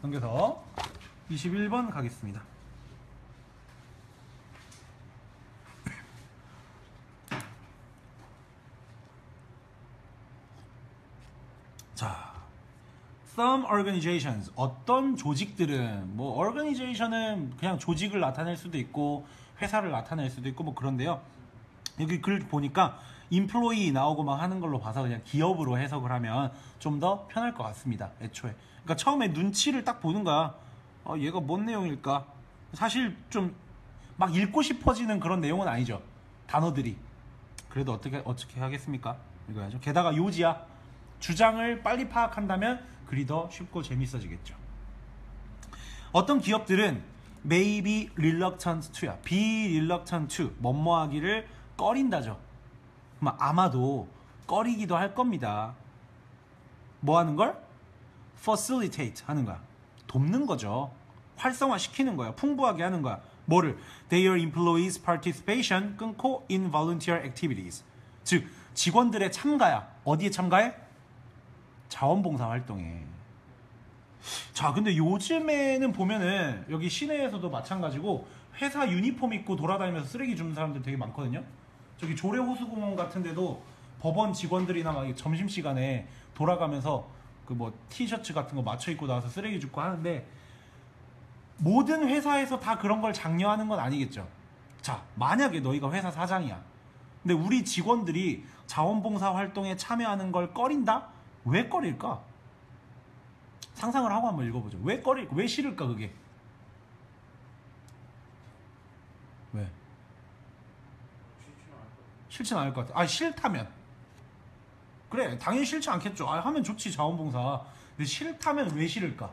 넘겨서 21번 가겠습니다. 자, some organizations, 어떤 조직들은, 뭐 organization은 그냥 조직을 나타낼 수도 있고 회사를 나타낼 수도 있고 뭐 그런데요. 여기 글 보니까 employee 나오고 막 하는 걸로 봐서 그냥 기업으로 해석을 하면 좀 더 편할 것 같습니다. 애초에. 그러니까 처음에 눈치를 딱 보는 거야. 얘가 뭔 내용일까? 사실 좀 막 읽고 싶어지는 그런 내용은 아니죠. 단어들이. 그래도 어떻게 하겠습니까? 읽어야죠. 게다가 요지야. 주장을 빨리 파악한다면 글이 더 쉽고 재밌어지겠죠. 어떤 기업들은 may be reluctant to야. be reluctant to. 뭐뭐하기를 꺼린다죠. 아마도 꺼리기도 할 겁니다. 뭐 하는 걸? facilitate 하는 거야. 돕는 거죠. 활성화시키는 거야. 풍부하게 하는 거야. 뭐를? Their employees' participation 끊고 in volunteer activities. 즉 직원들의 참가야. 어디에 참가해? 자원봉사 활동에. 자, 근데 요즘에는 보면은 여기 시내에서도 마찬가지고 회사 유니폼 입고 돌아다니면서 쓰레기 주는 사람들 되게 많거든요. 저기 조례호수공원 같은 데도 법원 직원들이나 막 점심시간에 돌아가면서 그 뭐 티셔츠 같은 거 맞춰 입고 나와서 쓰레기 줍고 하는데, 모든 회사에서 다 그런 걸 장려하는 건 아니겠죠. 자, 만약에 너희가 회사 사장이야. 근데 우리 직원들이 자원봉사 활동에 참여하는 걸 꺼린다? 왜 꺼릴까? 상상을 하고 한번 읽어보죠. 왜 싫을까, 그게? 왜? 싫진 않을 것 같아. 싫다면. 그래, 당연히 싫지 않겠죠. 하면 좋지, 자원봉사. 근데 싫다면 왜 싫을까?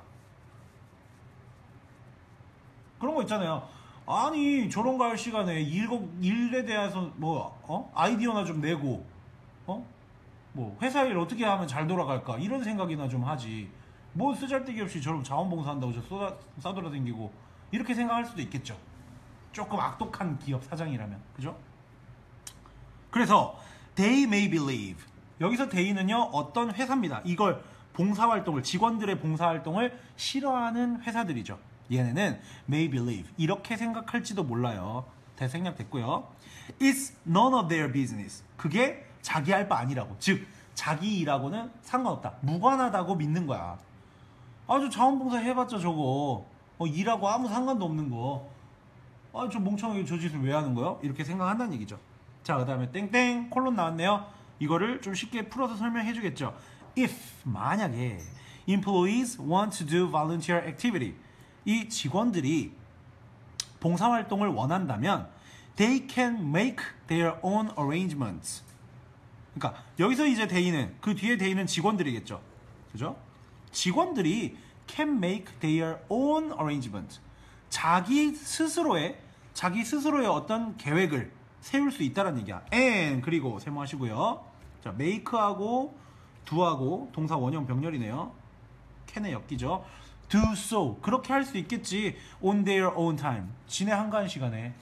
그런 거 있잖아요. 아니, 저런 거 할 시간에 일에 대해서 아이디어나 좀 내고, 뭐 회사 일 어떻게 하면 잘 돌아갈까, 이런 생각이나 좀 하지. 뭐 쓰잘데기 없이 저런 자원봉사한다고 싸돌아다니고 이렇게 생각할 수도 있겠죠. 조금 악독한 기업 사장이라면. 그죠? 그래서 they may believe, 여기서 they는요 어떤 회사입니다. 이걸 봉사활동을, 직원들의 봉사활동을 싫어하는 회사들이죠. 얘네는 may believe, 이렇게 생각할지도 몰라요. 대생략됐고요. It's none of their business, 그게 자기 할 바 아니라고. 즉 자기 일하고는 상관없다, 무관하다고 믿는 거야. 저 자원봉사 해봤자 저거 일하고 아무 상관도 없는 거, 저 멍청하게 저 짓을 왜 하는 거야? 이렇게 생각한다는 얘기죠. 자, 그 다음에 땡땡 콜론 나왔네요. 이거를 좀 쉽게 풀어서 설명해 주겠죠. If, 만약에 employees want to do volunteer activity, 이 직원들이 봉사활동을 원한다면 they can make their own arrangements. 그러니까 여기서 이제 they는, 그 뒤에 they는 직원들이겠죠. 그죠? 직원들이 can make their own arrangement. 자기 스스로의 어떤 계획을 세울 수 있다는 얘기야. and, 그리고 세모하시고요. 자, make하고 do하고 동사 원형 병렬이네요. can에 엮이죠. do so, 그렇게 할 수 있겠지. on their own time, 지네 한가한 시간에.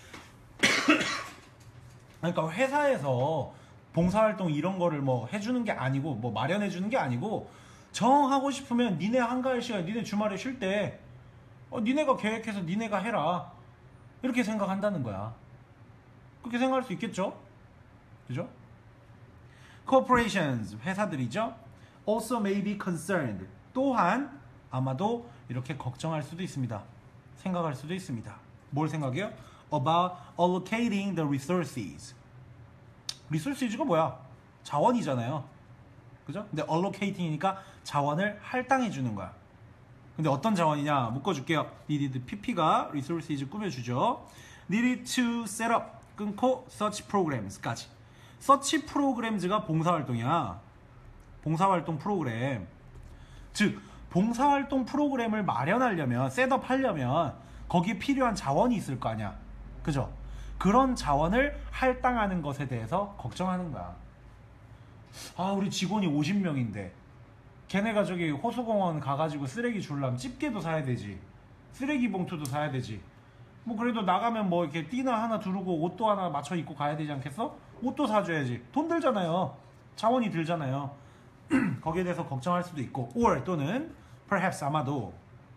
그러니까 회사에서 봉사활동 이런 거를 뭐 해주는 게 아니고, 뭐 마련해주는 게 아니고, 정하고 싶으면 니네 한가할 시간, 니네 주말에 쉴 때 니네가 계획해서 니네가 해라, 이렇게 생각한다는 거야. 그렇게 생각할 수 있겠죠? 그죠? corporations, 회사들이죠. also may be concerned, 또한 아마도 이렇게 걱정할 수도 있습니다. 생각할 수도 있습니다. 뭘 생각해요? about allocating the resources. resources가 뭐야? 자원이잖아요. 그죠? 근데 allocating이니까 자원을 할당해 주는 거야. 근데 어떤 자원이냐? 묶어줄게요. needed, pp가 resources 꾸며주죠. needed to set up, 끊고 such programs까지. such programs가 봉사활동이야. 봉사활동 프로그램. 즉 봉사활동 프로그램을 마련하려면, 셋업 하려면 거기에 필요한 자원이 있을 거 아니야. 그죠? 그런 자원을 할당하는 것에 대해서 걱정하는 거야. 우리 직원이 50명인데 걔네가 저기 호수공원 가가지고 쓰레기 줄라면 집게도 사야 되지, 쓰레기 봉투도 사야 되지, 뭐 그래도 나가면 뭐 이렇게 띠나 하나 두르고 옷도 하나 맞춰 입고 가야 되지 않겠어? 옷도 사줘야지. 돈 들잖아요. 자원이 들잖아요. 거기에 대해서 걱정할 수도 있고, or 또는 perhaps, 아마도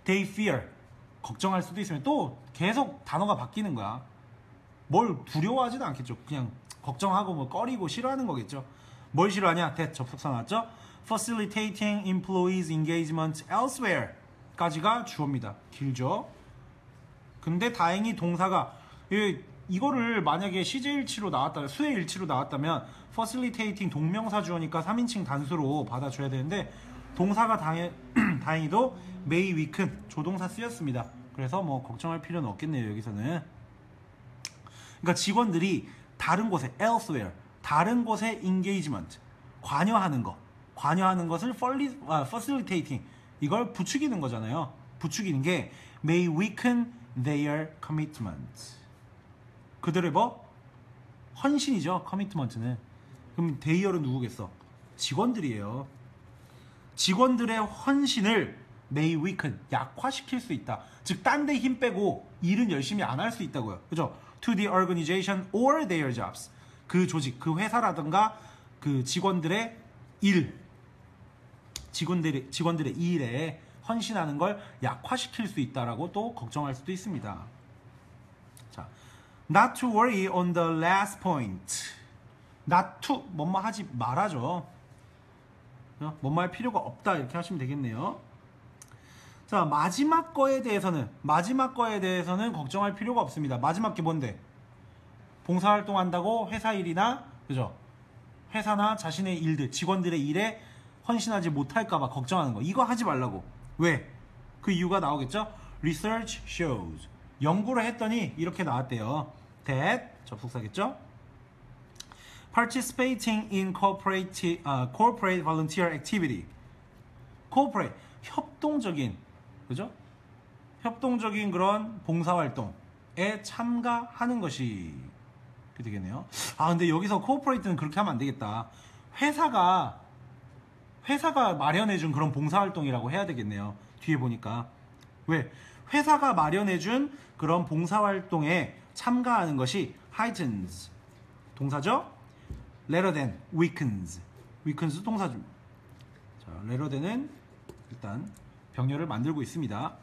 they fear 걱정할 수도 있으면 또 계속 단어가 바뀌는 거야. 뭘 두려워하지도 않겠죠. 그냥 걱정하고 뭐 꺼리고 싫어하는 거겠죠. 뭘 싫어하냐? that 접속사 나왔죠. facilitating employees engagement elsewhere 까지가 주어입니다. 길죠. 근데 다행히 동사가 이거를 만약에 시제일치로 나왔다면 수혜일치로 나왔다면 facilitating 동명사 주어니까 3인칭 단수로 받아줘야 되는데 동사가 다행히도 may weaken 조동사 쓰였습니다. 그래서 뭐 걱정할 필요는 없겠네요. 여기서는. 그러니까 직원들이 다른 곳에 elsewhere 다른 곳에 engagement 관여하는 것을 facilitating 이걸 부추기는 거잖아요. 부추기는 게 may weaken their commitment 그들의 뭐? 헌신이죠. commitment는. 그럼 their은 누구겠어? 직원들이에요. 직원들의 헌신을 may weaken 약화시킬 수 있다. 즉 딴 데 힘 빼고 일은 열심히 안 할 수 있다고요. 그죠? to the organization or their jobs 그 조직, 그 회사라든가 그 직원들의 일 직원들의 일에 헌신하는 걸 약화시킬 수 있다라고 또 걱정할 수도 있습니다. 자, not to worry on the last point. not to 뭐뭐 하지 말아줘. 뭐뭐 할 필요가 없다 이렇게 하시면 되겠네요. 자, 마지막 거에 대해서는 걱정할 필요가 없습니다. 마지막 게 뭔데? 봉사활동 한다고 회사 일이나 그죠? 회사나 자신의 일들, 직원들의 일에 헌신하지 못할까봐 걱정하는 거. 이거 하지 말라고. 왜? 그 이유가 나오겠죠? Research shows. 연구를 했더니 이렇게 나왔대요. That 접속사겠죠? Participating in corporate volunteer activity. corporate 협동적인 그죠? 협동적인 그런 봉사활동에 참가하는 것이 되겠네요. 아 근데 여기서 cooperate는 그렇게 하면 안 되겠다. 회사가 마련해준 그런 봉사활동이라고 해야 되겠네요. 뒤에 보니까. 왜? 회사가 마련해준 그런 봉사활동에 참가하는 것이 heightens. 동사죠? rather than weakens. weakens 동사죠. 자, rather than은 일단 병렬을 만들고 있습니다.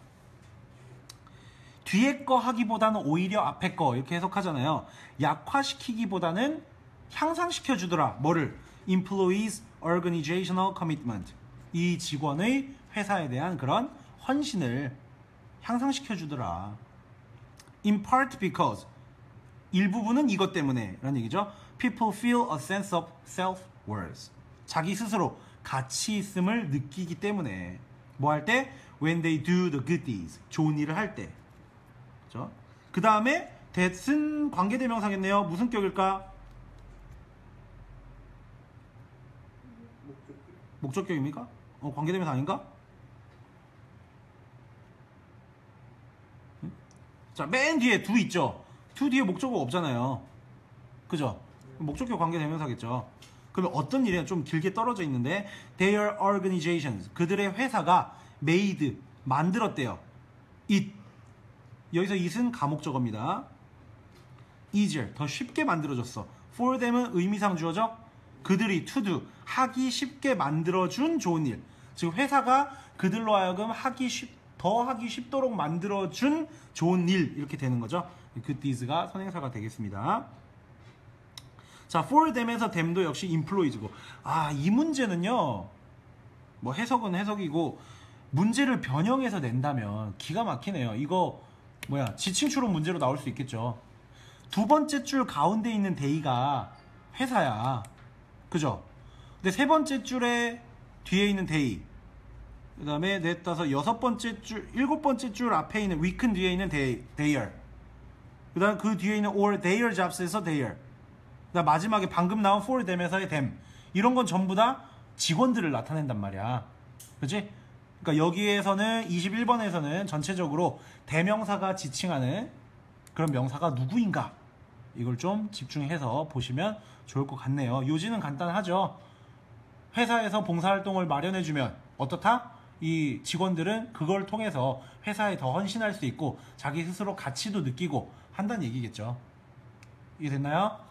뒤에 거 하기보다는 오히려 앞에 거 이렇게 해석하잖아요. 약화시키기보다는 향상시켜 주더라. 뭐를? employees organizational commitment. 이 직원의 회사에 대한 그런 헌신을 향상시켜 주더라. in part because 일부분은 이것 때문에 라는 얘기죠. people feel a sense of self-worth. 자기 스스로 가치 있음을 느끼기 때문에 뭐 할 때? when they do the good deeds. 좋은 일을 할 때. 그렇죠? 그 다음에 that은 관계대명사겠네요. 무슨 격일까? 목적격입니까? 관계대명사 아닌가? 자, 맨 뒤에 do 있죠? do 뒤에 목적어 없잖아요. 그죠? 목적격 관계대명사겠죠. 그러면 어떤 일이냐 좀 길게 떨어져 있는데 their organizations 그들의 회사가 made 만들었대요. it 여기서 it은 가목적어입니다. easier 더 쉽게 만들어줬어. for them은 의미상 주어죠. 그들이 to do 하기 쉽게 만들어준 좋은 일. 즉 회사가 그들로 하여금 더 하기 쉽도록 만들어준 좋은 일 이렇게 되는 거죠. good deeds가 선행사가 되겠습니다. 자, for them에서 them도 역시 employees고. 아, 이 문제는요. 뭐 해석은 해석이고 문제를 변형해서 낸다면 기가 막히네요. 이거 뭐야? 지칭추론 문제로 나올 수 있겠죠. 두 번째 줄 가운데 있는 데이가 회사야. 그죠? 근데 세 번째 줄에 뒤에 있는 데이. 그 다음에 넷, 다섯, 여섯 번째 줄, 일곱 번째 줄 앞에 있는 weekend 뒤에 있는 their. 그 다음 그 뒤에 있는 or their jobs에서 their. 그다음 마지막에 방금 나온 for them에서의 them. 이런 건 전부 다 직원들을 나타낸단 말이야. 그치? 그러니까 여기에서는 21번에서는 전체적으로 대명사가 지칭하는 그런 명사가 누구인가 이걸 좀 집중해서 보시면 좋을 것 같네요. 요지는 간단하죠. 회사에서 봉사활동을 마련해주면 어떻다? 이 직원들은 그걸 통해서 회사에 더 헌신할 수 있고 자기 스스로 가치도 느끼고 한다는 얘기겠죠. 이해됐나요?